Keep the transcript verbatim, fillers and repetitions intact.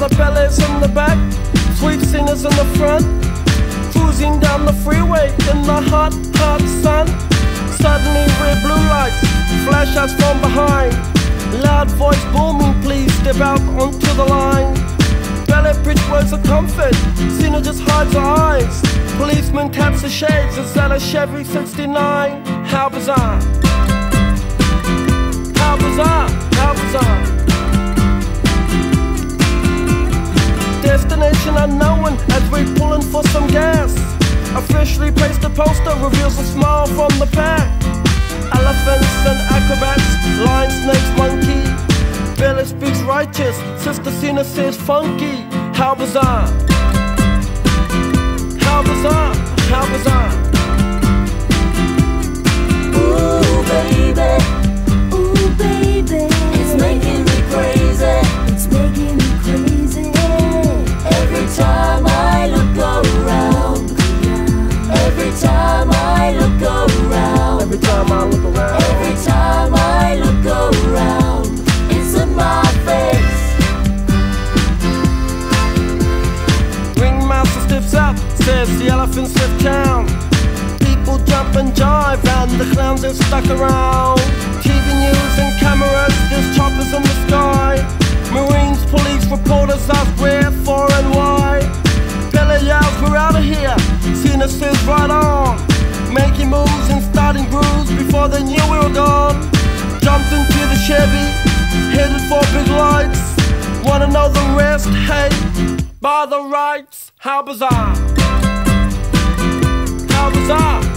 the bellies in the back, sweet singers in the front, cruising down the freeway in the hot, hot sun. Suddenly red blue lights flash us from behind. Loud voice booming, please step out onto the line. Ballet bridge words of comfort, Cena just hides her eyes. Policeman taps the shades, is that a Chevy sixty-nine? How bizarre, how bizarre, how bizarre. Destination unknown as we pulling for some gas. Officially placed a poster, reveals a smile from the pack. Elephants and acrobats, lion, snakes, monkey. Billy speaks righteous, Sister Cena says funky. How bizarre, how bizarre, how bizarre. Ooh baby, ooh baby, it's making me crazy, it's making me crazy. Every time I look around, every time I look around, Every time I look around, every time I look around, it's in my face. Ringmaster stiffs up, says the elephants have town. People jump and jive and the clowns are stuck around. T V news and cameras, there's choppers in the sky. Marines, police, reporters ask where, for and why. Billy yells, we're out of here. Cena says right on, making moves and starting grooves before they knew we were gone. Jumped into the Chevy, headed for big lights. Wanna know the rest? Hey, by the rights. How bizarre, how bizarre.